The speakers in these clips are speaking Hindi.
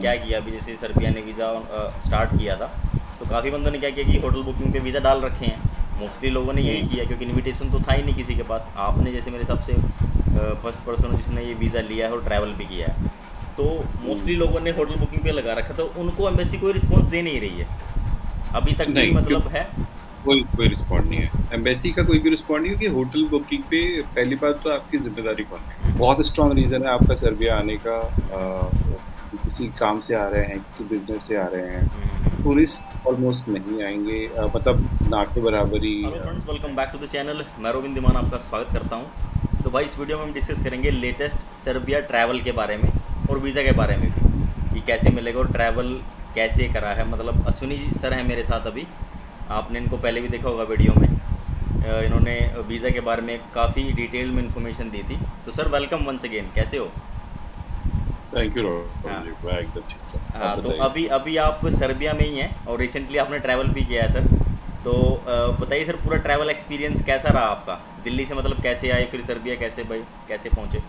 क्या किया अभी, जैसे सर्बिया ने वीज़ा स्टार्ट किया था तो काफ़ी बंदों ने क्या किया कि होटल बुकिंग पे वीज़ा डाल रखे हैं। मोस्टली लोगों ने यही हम्म, किया क्योंकि इनविटेशन तो था ही नहीं किसी के पास। आपने जैसे मेरे हिसाब से फर्स्ट पर्सन हो जिसने ये वीज़ा लिया है और ट्रैवल भी किया है। तो मोस्टली हम्म। लोगों ने होटल बुकिंग पे लगा रखा, तो उनको एम्बेसी कोई रिस्पॉन्स दे नहीं रही है अभी तक भी, नहीं, मतलब है। कोई कोई रिस्पॉन्ड नहीं है। एम्बेसी का कोई भी रिस्पॉन्ड नहीं है, क्योंकि होटल बुकिंग पे पहली बात तो आपकी जिम्मेदारी कौन है। बहुत स्ट्रांग रीजन है आपका सर्बिया आने का। किसी काम से आ रहे हैं, किसी बिजनेस से आ रहे हैं। टूरिस्ट ऑलमोस्ट नहीं आएंगे, मतलब ना के बराबर ही। Hello friends, welcome back to the channel. मैं रोबिन दिमान आपका स्वागत करता हूं। तो भाई इस वीडियो में हम डिस्कस करेंगे लेटेस्ट सर्बिया ट्रैवल के बारे में और वीज़ा के बारे में भी, कि कैसे मिलेगा और ट्रैवल कैसे करा है। मतलब अश्विनी जी सर हैं मेरे साथ अभी, आपने इनको पहले भी देखा होगा वीडियो में। इन्होंने वीज़ा के बारे में काफ़ी डिटेल में इन्फॉर्मेशन दी थी। तो सर वेलकम वंस अगेन, कैसे हो? थैंक यू हाँ। रोहन जी, मैं एकदम ठीक हूँ, आप हाँ, तो बताइए। अभी अभी आप सर्बिया में ही हैं और रिसेंटली आपने ट्रैवल भी किया है सर। तो बताइए सर, पूरा ट्रैवल एक्सपीरियंस कैसा रहा आपका? दिल्ली से मतलब कैसे आए, फिर सर्बिया कैसे भाई, कैसे पहुँचे?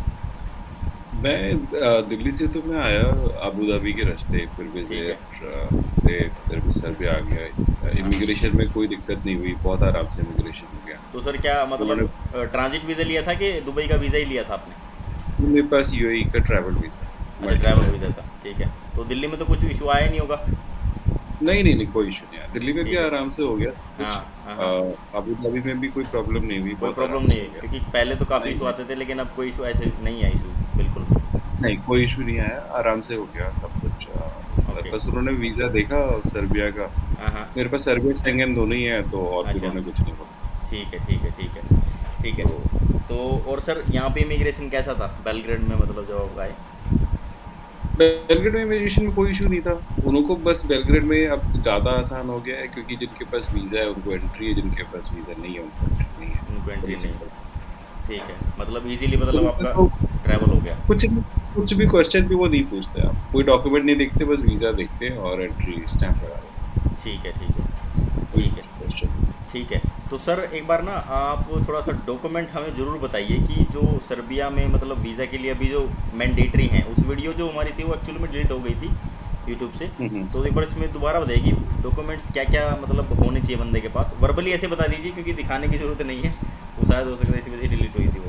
मैं दिल्ली से तो मैं आया अबू धाबी के रास्ते, फिर ठीक है। विजिट से फिर भी सर्बिया आ गया। हाँ हाँ। इमिग्रेशन में कोई दिक्कत नहीं हुई, बहुत आराम से इमिग्रेशन हो गया। तो सर क्या उन्होंने मतलब ट्रांजिट वीज़ा लिया था कि दुबई का वीज़ा ही लिया था आपने? मेरे पास यूएई का ट्रैवल वीजा, अच्छा, मल्टी ट्रैवल वीज़ा ट्रैवल। था, ठीक है। तो दिल्ली में तो कुछ इशू आया नहीं होगा? नहीं नहीं नहीं, कोई इशू नहीं आया, दिल्ली में भी ठीक है। आराम से हो गया सब हाँ कुछ। हाँ अ, हाँ। अबू धाबी में भी कोई प्रॉब्लम नहीं हुई, कोई बहुत प्रॉब्लम आराम नहीं से है हो गया। क्योंकि पहले तो काफ़ी नहीं इशू नहीं आते थे, लेकिन अब कोई इशू ऐसे नहीं है, इशू बिल्कुल भी। नहीं, कोई इशू नहीं आया, आराम से हो गया सब कुछ। ओके। बस उन्होंने वीजा देखा सर्बिया का। हाँ हाँ। मेरे पास सर्बिया शेंगेन दोनों ही है, तो और फिर अच्छा, उन्होंने कुछ नहीं बोला। ठीक है ठीक है ठीक है। ठीक है। तो तो और सर यहाँ पे इमिग्रेशन कैसा था बेलग्रेड में, मतलब जब आप आए? बेलग्रेड में इमिग्रेशन में कोई इशू नहीं था। उनको बस बेलग्रेड में अब ज़्यादा आसान हो गया है, क्योंकि जिनके पास वीज़ा है उनको एंट्री है, जिनके पास वीज़ा नहीं है उनको एंट्री नहीं है। उनको एंट्री बड़ी नहीं सिंपल है। सी। ठीक है, मतलब इजीली मतलब तो आपका बस वो ट्रैवल हो गया। कुछ नहीं, कुछ भी क्वेश्चन भी वो नहीं पूछते, आप कोई डॉक्यूमेंट नहीं देखते, बस वीज़ा देखते हैं और एंट्री स्टैंप लगा देते ठीक है ठीक है हैं। कोई ठीक है क्वेश्चन। ठीक है। तो सर एक बार ना आप थोड़ा सा डॉक्यूमेंट हमें ज़रूर बताइए कि जो सर्बिया में मतलब वीज़ा के लिए अभी जो मैंडेटरी हैं, उस वीडियो जो हमारी थी वो एक्चुअली में डिलीट हो गई थी यूट्यूब से। हम्म। तो एक बार इसमें दोबारा बताइए कि डॉक्यूमेंट्स क्या क्या मतलब होने चाहिए बंदे के पास। वर्बली ऐसे बता दीजिए क्योंकि दिखाने की ज़रूरत नहीं है, वो शायद हो सकता है इसी वजह से डिलीट हुई थी वो।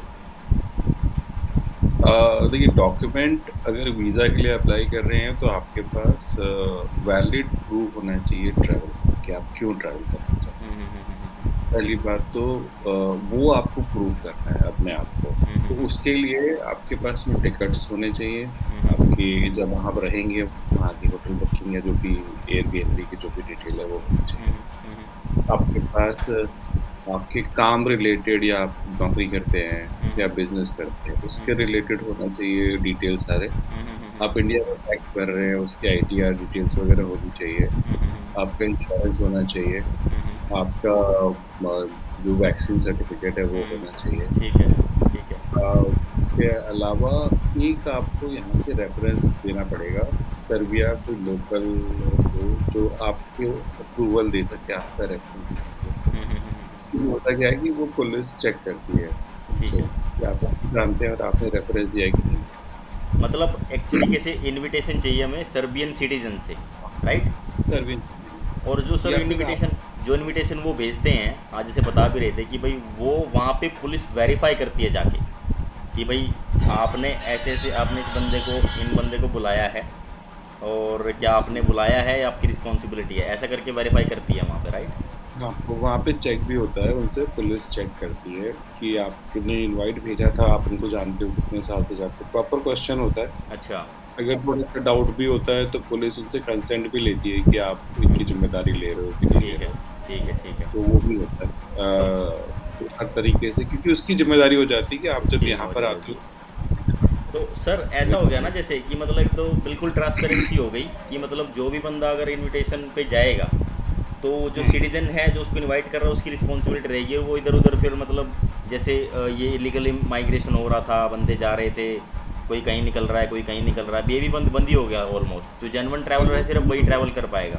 देखिए, डॉक्यूमेंट अगर वीज़ा के लिए अप्लाई कर रहे हैं तो आपके पास वैलिड प्रूफ होना चाहिए ट्रैवल का, कि आप क्यों ट्रैवल करना चाहते हैं। पहली बात तो वो आपको प्रूव करना है अपने आप को। तो उसके लिए आपके पास में टिकट्स होने चाहिए। आपकी जब वहाँ पर रहेंगे, वहाँ की होटल बुकिंग या जो भी एयरबीएनबी की जो भी डिटेल है वो होनी चाहिए। आपके पास आपके काम रिलेटेड, या आप नौकरी करते हैं या बिजनेस करते हैं, उसके रिलेटेड होना चाहिए डिटेल सारे। आप इंडिया में टैक्स भर रहे हैं, उसकी आईटीआर डिटेल्स वगैरह होनी चाहिए। आपका इंश्योरेंस होना चाहिए। आपका जो वैक्सीन सर्टिफिकेट है वो होना चाहिए। ठीक है ठीक है। उसके अलावा एक आपको यहाँ से रेफरेंस देना पड़ेगा, सर्बिया कोई लोकल हो जो आपको अप्रूवल दे सके, आपका रेफरेंस दे सके। होता क्या है कि वो पुलिस चेक करती है ठीक उनसे है। कि आप जानते हैं और आपने रेफरेंस दिया है कि नहीं मतलब एक तरीके से इनविटेशन चाहिए हमें सर्बियन सिटीजन से, राइट? सर्विस से। और जो सर या फिर आप इनविटेशन वो भेजते हैं, आज जैसे बता भी रहे थे कि भाई वो वहाँ पे पुलिस वेरीफाई करती है जाके कि भाई आपने ऐसे ऐसे आपने इस बंदे को, इन बंदे को बुलाया है, और क्या आपने बुलाया है या आपकी रिस्पॉन्सिबिलिटी है, ऐसा करके वेरीफाई करती है वहाँ पे, राइट? आपको वहाँ पे चेक भी होता है, उनसे पुलिस चेक करती है कि आपने इनवाइट भेजा था, आप उनको जानते हो, कितने साल से जानते हो, प्रॉपर क्वेश्चन होता है। अच्छा। अगर थोड़ा सा डाउट भी होता है तो पुलिस उनसे कंसेंट भी लेती है कि आप इनकी जिम्मेदारी ले रहे हो कि नहीं ले ठीक रहे है हो। ठीक है ठीक तो है। वो भी होता है। तो तो हर तरीके से, क्योंकि उसकी जिम्मेदारी हो जाती है कि आप जब उसकी यहाँ पर जिम्मेदारी आते होगी। हो। तो सर ऐसा हो गया ना जैसे कि मतलब एक तो बिल्कुल ट्रांसपेरेंसी हो गई कि मतलब जो भी बंदा अगर इनविटेशन पे जाएगा तो जो हम्म, सिटीजन है जो उसको इनवाइट कर रहा है उसकी रिस्पॉन्सिबिलिटी रहेगी, वो इधर उधर फिर मतलब जैसे ये इलीगल माइग्रेशन हो रहा था, बंदे जा रहे थे, कोई कहीं निकल रहा है कोई कहीं निकल रहा है, अब ये भी बंदी हो गया ऑलमोस्ट। जो जेनवन ट्रैवलर है सिर्फ वही ट्रैवल कर पाएगा।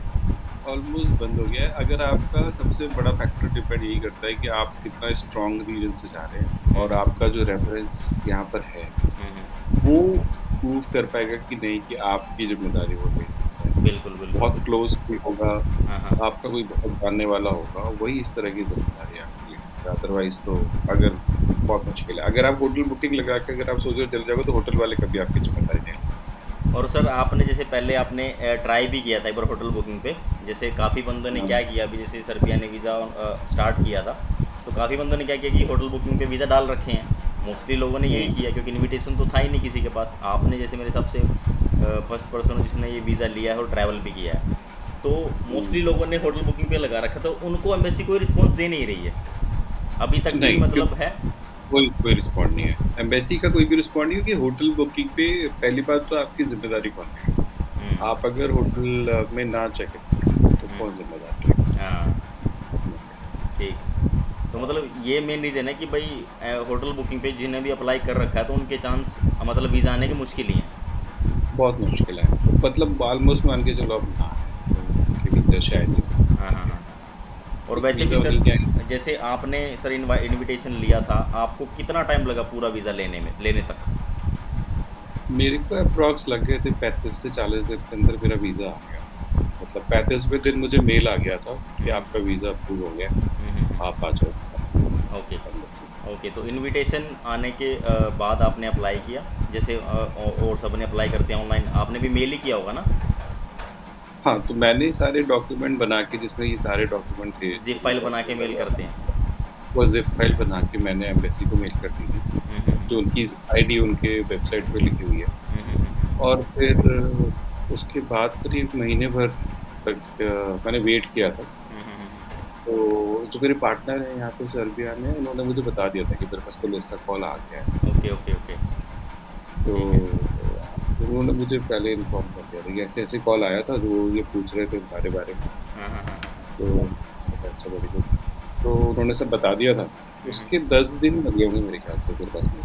ऑलमोस्ट बंद हो गया है। अगर आपका सबसे बड़ा फैक्टर डिपेंड यही करता है कि आप कितना स्ट्रांग रीजन से जा रहे हैं, और आपका जो रेफरेंस यहाँ पर है हम्म, वो प्रूव कर पाएगा कि नहीं कि आपकी ज़िम्मेदारी वो ले सकता है। बिल्कुल, बिल्कुल, बहुत बिल्कुल। क्लोज़ कोई होगा, हाँ, हाँ। आपका कोई बहुत जानने वाला होगा, वही इस तरह की ज़िम्मेदारी आपकी ले सकता है, अदरवाइज़ तो अगर बहुत मुश्किल है। अगर आप होटल बुकिंग लगा के अगर आप सोच रहे हो चले जाओगे, तो होटल वाले कभी आपकी ज़िम्मेदारी नहीं लेंगे। और सर आपने जैसे पहले आपने ट्राई भी किया था एक बार होटल बुकिंग पे, जैसे काफ़ी बंदों ने हाँ, क्या किया, अभी जैसे सर्बिया ने वीज़ा स्टार्ट किया था, तो काफ़ी बंदों ने क्या किया कि होटल बुकिंग पे वीज़ा डाल रखे हैं। मोस्टली लोगों ने यही हुँ, किया क्योंकि इनविटेशन तो था ही नहीं किसी के पास। आपने जैसे मेरे हिसाब से फर्स्ट पर्सन हो जिसने ये वीज़ा लिया है और ट्रैवल भी किया है। तो हुँ। मोस्टली लोगों ने होटल बुकिंग पे लगा रखा, तो उनको एम्बेसी कोई रिस्पॉन्स दे नहीं रही है अभी तक भी, नहीं, मतलब है। कोई कोई रिस्पॉन्ड नहीं है। एम्बेसी का कोई भी रिस्पॉन्ड नहीं है, क्योंकि होटल बुकिंग पे पहली बात तो आपकी ज़िम्मेदारी कौन लेगा? हम्म, आप अगर होटल में ना चेक इन करें, तो कौन ज़िम्मेदार लेगा? हाँ, आप नहीं लेगा। ठीक। तो मतलब ये मेन रीज़न है कि भाई होटल बुकिंग पे जिन्हें भी अप्लाई कर रखा है तो उनके चांस मतलब वीज़ा आने के मुश्किल ही हैं। बहुत मुश्किल है। मतलब ऑलमोस्ट मान के चलो अब ना है, कि वीज़ा शायद ही हो। हाँ, हाँ, हाँ, हाँ। और एक वैसे भी वीज़ा सर, उन्हीं के आएँगे। जैसे आपने सर इनविटेशन लिया था, आपको कितना टाइम लगा पूरा वीज़ा लेने तक? मेरे को अप्रॉक्स लग गए थे 35 से 40 दिन के अंदर मेरा वीज़ा आ गया। मतलब 35वें दिन मुझे मेल आ गया था कि हम्म, आपका वीज़ा अप्रूव हो गया है, आप आ जाओ ओके। एम्बेसी। ओके, तो इनविटेशन आने के बाद आपने अप्लाई किया, जैसे और सबने अप्लाई करते हैं ऑनलाइन, आपने भी मेल ही किया होगा ना? हाँ, तो मैंने सारे डॉक्यूमेंट बना के, जिसमें ये सारे डॉक्यूमेंट थे, जो ज़िप भी फाइल बना के डॉक्यूमेंट मेल वगैरह, करते हैं। वो ज़िप फाइल बना के मैंने एम्बेसी को मेल कर दी थी, जो उनकी आईडी उनके वेबसाइट पे लिखी हुई है। और फिर उसके बाद करीब महीने भर तक मैंने वेट किया था। तो जो मेरे पार्टनर हैं यहाँ पे सर्बिया में, उन्होंने मुझे बता दिया था कि मेरे पास पुलिस का कॉल आ गया है। Okay, okay, okay. तो ठीक है। उन्होंने मुझे पहले इन्फॉर्म कर दिया था कि ऐसे-ऐसे कॉल आया था, जो ये पूछ रहे थे तुम्हारे बारे में। हाँ, हाँ, हाँ, हाँ। तो मैंने कहा अच्छा वेरी गुड। तो उन्होंने सब बता दिया था। हम्म, उसके 10 दिन लगे होंगे मेरे ख्याल से मेरे पास में।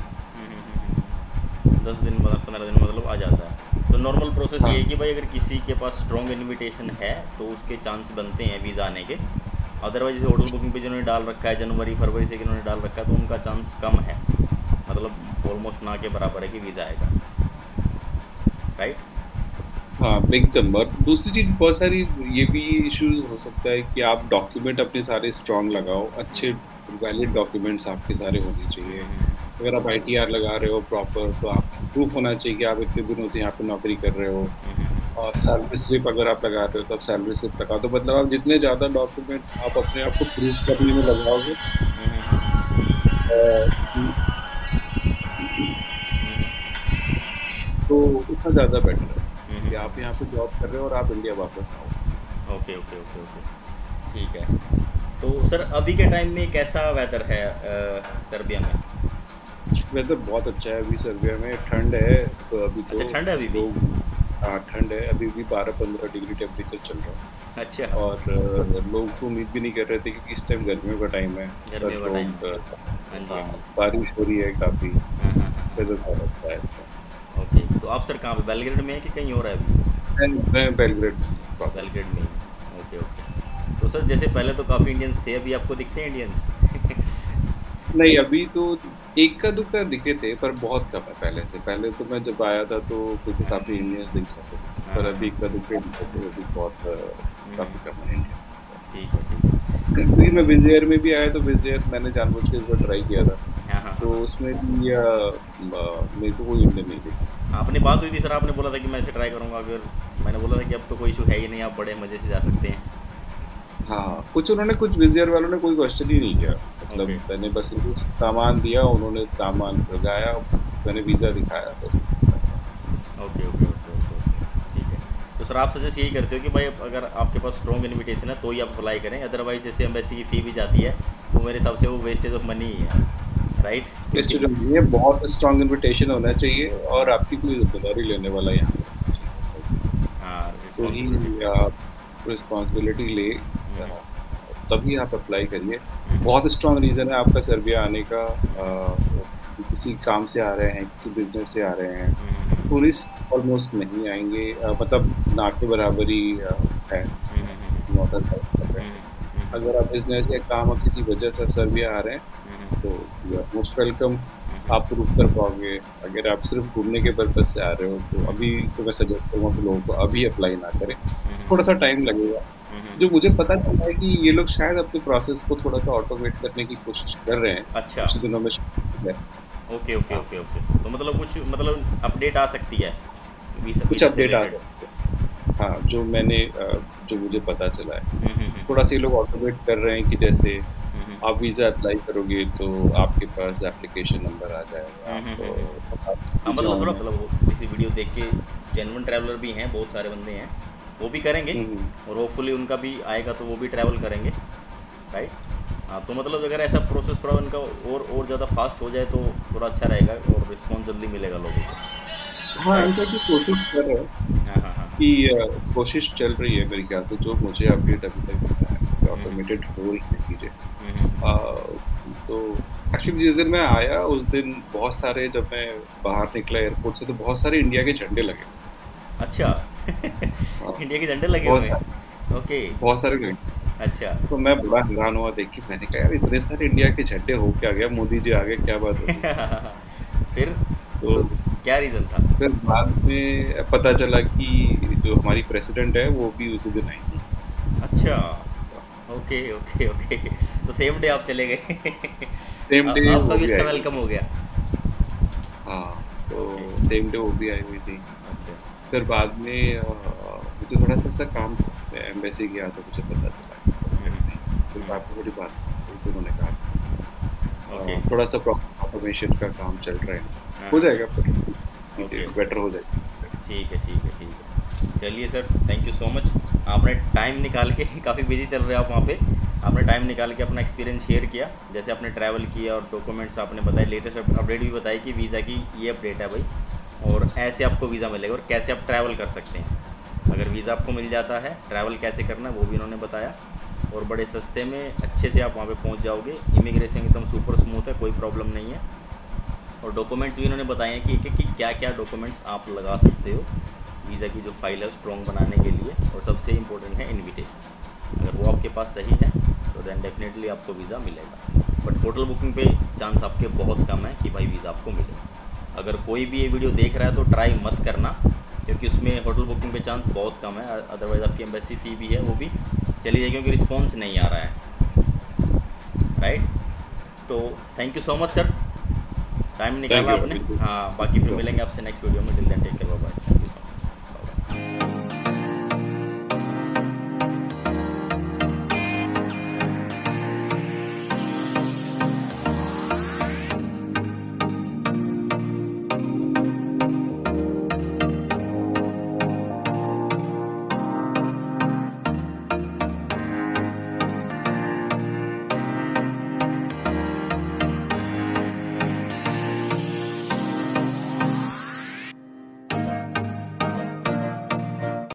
10 दिन बाद 15 दिन मतलब आ जाता है। तो नॉर्मल प्रोसेस ये है हाँ, कि भाई अगर किसी के पास स्ट्रॉन्ग इनविटेशन है तो उसके चांस बनते हैं वीज़ा आने के। अदरवाइज जैसे होटल बुकिंग पे जिन्होंने डाल रखा है जनवरी फरवरी से जिन्होंने डाल रखा है तो उनका चांस कम है, मतलब ऑलमोस्ट ना के बराबर है कि वीज़ा आएगा, राइट। हाँ, एकदम। और दूसरी चीज़ बहुत सारी ये भी इश्यूज़ हो सकता है कि आप डॉक्यूमेंट अपने सारे स्ट्रॉन्ग लगाओ, अच्छे वैलिड डॉक्यूमेंट्स आपके सारे होने चाहिए। अगर आप आईटीआर लगा रहे हो प्रॉपर, तो आप प्रूफ होना चाहिए कि आप इतने दिनों से यहाँ पे नौकरी कर रहे हो। और सैलरी स्लिप अगर आप लगा रहे हो, तो आप सैलरी स्लिप लगा दो। मतलब आप जितने ज़्यादा डॉक्यूमेंट आप अपने आप को प्रूफ करने में लगाओगे, अ, तो उतना ज़्यादा बेटर है कि आप यहाँ पे जॉब कर रहे हो और आप इंडिया वापस आओ। ओके, ओके, ओके, ओके, ठीक है। तो सर अभी के टाइम में कैसा वेदर है सर्बिया में? वेदर बहुत अच्छा है अभी सर्बिया में, ठंड है। तो अभी तो अच्छा, ठंड है अभी भी? लोग, हाँ, ठंड है, अभी भी 12-15 डिग्री टेम्परेचर चल रहा है। अच्छा। और लोग तो उम्मीद भी नहीं कर रहे थे, क्योंकि इस टाइम गर्मियों का टाइम है। पर गर्मियों का टाइम लोग, है। हाँ जी, हाँ, हाँ जी। बारिश हो रही है काफ़ी, हाँ, हाँ, हाँ, वेदर हाँ। बहुत अच्छा है इस टाइम। ओके, तो आप सर कहाँ पे, बेलग्रेड में है कि कहीं और है अभी? मैं बेलग्रेड में प्रॉपर। बेलग्रेड में ही। Okay, okay. तो सर जैसे पहले तो काफ़ी इंडियंस थे, अभी आपको दिखते हैं इंडियंस? नहीं, अभी तो इक्का-दुक्का दिखे थे, पर बहुत कम है पहले से। पहले तो मैं जब आया था तो मुझे काफ़ी इंडियंस दिख जाते थे, हाँ, पर हाँ, अभी हाँ। इक्का-दुक्का दिखते थे। अभी बहुत काफ़ी कम है इंडियंस। ठीक है, ठीक है। क्योंकि मैं विज़ एयर में भी आया, तो विज़ एयर मैंने जानबूझ के इस बार ट्राई किया था। हाँ, हाँ, हाँ, तो हाँ। उसमें भी मेरे को कोई इंडियन नहीं दिखा। आपने बात हुई थी सर, आपने बोला था कि मैं इसे ट्राई करूँगा, अगर मैंने बोला था कि अब तो कोई इशू है ही नहीं, आप बड़े मज़े से जा सकते हैं। हाँ, कुछ विज़ एयर वालों ने कोई क्वेश्चन ही नहीं किया। ओके, मतलब मैंने बस उनको सामान दिया, उन्होंने सामान लगाया, मैंने वीज़ा दिखाया, बस खत्म। Okay, okay, okay, okay, okay, ठीक है। तो सर आप सजेस्ट यही करते हो कि भाई अगर आपके पास स्ट्रॉन्ग इनविटेशन है तो ही आप अप्लाई करें, अदरवाइज जैसे एम्बेसी की फ़ी भी जाती है तो मेरे हिसाब से वो वेस्टेज ऑफ मनी ही है, राइट? क्योंकि वेस्टेज ऑफ मनी है, बहुत स्ट्रॉन्ग इन्विटेशन होना चाहिए, और आपकी कोई ज़िम्मेदारी लेने वाला यहाँ पे होना चाहिए सर। हाँ, तो ही रिस्पॉन्सिबिलिटी। आप रिस्पॉन्सिबिलिटी ले, तभी आप अप्लाई करिए। बहुत स्ट्रॉन्ग रीज़न है आपका सर्बिया आने का, कि किसी काम से आ रहे हैं, किसी बिज़नेस से आ रहे हैं। टूरिस्ट ऑलमोस्ट नहीं आएँगे, मतलब ना के बराबर ही है, नॉट अ कंपेयर टू। अगर आप बिज़नेस या काम और किसी वजह से आप सर्बिया आ रहे हैं, तो यू आर मोस्ट वेलकम। आप रुक कर पाओगे। अगर आप सिर्फ घूमने के पर्पज से आ रहे हो तो अभी तो मैं सजेस्ट करूँगा कि लोगों को अभी अप्लाई ना करें, थोड़ा-सा टाइम लगेगा। जो मुझे पता चला है कि ये लोग शायद अपने प्रोसेस को थोड़ा-सा ऑटोमेट करने की कोशिश कर रहे हैं, अच्छा। कुछ दिनों में शुरू है। ओके ओके हाँ, ओके ओके, तो मतलब कुछ मतलब अपडेट आ सकती है वीज़ा कुछ वीज़ा से अपडेट आ रिलेटेड। सकते हैं। हाँ, जो मुझे पता चला है। हम्म हम्म हम्म थोड़ा-सा ये लोग ऑटोमेट कर रहे हैं कि जैसे हम्म आप वीज़ा अप्लाई करोगे तो आपके पास एप्लीकेशन नंबर आ जाएगा, आप बता हाँ चीज़ें मतलब थोड़ा ऑनलाइन। मतलब वो किसी वीडियो देख के जेन्युइन ट्रैवलर भी हैं, बहुत सारे बंदे हैं, वो भी करेंगे हुँ, हुँ। और होपफुली उनका भी आएगा तो वो भी ट्रैवल करेंगे, राइट। हाँ तो मतलब अगर ऐसा प्रोसेस थोड़ा उनका और ज़्यादा फास्ट हो जाए तो थोड़ा अच्छा रहेगा और रिस्पॉन्स जल्दी मिलेगा लोगों को, हाँ, राइट। इनफैक्ट ये कोशिश कर रहे हैं हाँ हाँ हाँ। कि कोशिश चल रही है मेरे ख्याल से, जो मुझे अपडेट अभी तक मिला है कि हम्म ऑटोमेटेड हो रही है चीज़ें। हम्म तो एक्चुअली जिस दिन मैं आया उस दिन बहुत सारे, जब मैं बाहर निकला एयरपोर्ट से तो बहुत सारे इंडिया के झंडे लगे। अच्छा। हाँ, इंडिया के झंडे लगे बहुत हुए सारे, हैं, ओके। बहुत सारे लगे। अच्छा। तो मैं बड़ा हैरान हुआ देख के, मैंने कहा यार इतने सारे इंडिया के झंडे हो क्या गया, मोदी जी आ गए, क्या बात हो गई? फिर तो क्या रीज़न था? फिर बाद में पता चला कि जो हमारी प्रेसिडेंट है वो भी उसी दिन आई थी। अच्छा, ओके ओके ओके, तो सेम डे आप चले गए। सेम डे आपका वो भी भी अच्छा आई हुई वेलकम थी। हो गया। हाँ, ओके। तो सेम डे वो भी आई हुई थी। अच्छा। फिर बाद में मुझे थोड़ा-सा ऐसा काम था, मैं एम्बेसी गया तो मुझे पता चला कि प्रेसिडेंट नहीं है। फिर हम्म, बाद में मेरी बात हुई तो उन्होंने कहा कि ओके। थोड़ा-सा प्रोसेस ऑटोमेशन का काम चल रहा है। हाँ हो हाँ। जाएगा पर ओके। चीज़ें बेटर हो जाएगी। ठीक है ठीक है ठीक है, चलिए sir, thank you so much. आपने टाइम निकाल के काफ़ी बिजी चल रहे हैं आप वहाँ पे, आपने टाइम निकाल के अपना एक्सपीरियंस शेयर किया, जैसे आपने ट्रैवल किया और डॉक्यूमेंट्स आपने बताए, लेटेस्ट अपडेट भी बताई कि वीज़ा की ये अपडेट है भाई, और ऐसे आपको वीज़ा मिलेगा और कैसे आप ट्रैवल कर सकते हैं। अगर वीज़ा आपको मिल जाता है, ट्रैवल कैसे करना है वो भी उन्होंने बताया, और बड़े सस्ते में अच्छे से आप वहाँ पे पहुँच जाओगे। इमिग्रेशन एकदम सुपर स्मूथ है, कोई प्रॉब्लम नहीं है। और डॉक्यूमेंट्स भी उन्होंने बताए हैं कि एक एक कि क्या क्या डॉक्यूमेंट्स आप लगा सकते हो वीज़ा की जो फाइल है स्ट्रॉन्ग बनाने के लिए, और सबसे इम्पोर्टेंट है इनविटेशन। अगर वो आपके पास सही है तो देन डेफिनेटली आपको वीज़ा मिलेगा, बट होटल बुकिंग पे चांस आपके बहुत कम है कि भाई वीज़ा आपको मिले। अगर कोई भी ये वीडियो देख रहा है तो ट्राई मत करना, क्योंकि उसमें होटल बुकिंग पे चांस बहुत कम है, अदरवाइज़ आपकी एम्बेसी फ़ी भी है वो भी चली जाएगी, क्योंकि रिस्पॉन्स नहीं आ रहा है, राइट। तो thank you so much sir, time thank निकाला यू आपने। अभी हाँ बाकी फिर मिलेंगे आपसे नेक्स्ट वीडियो में, till then take care, bye.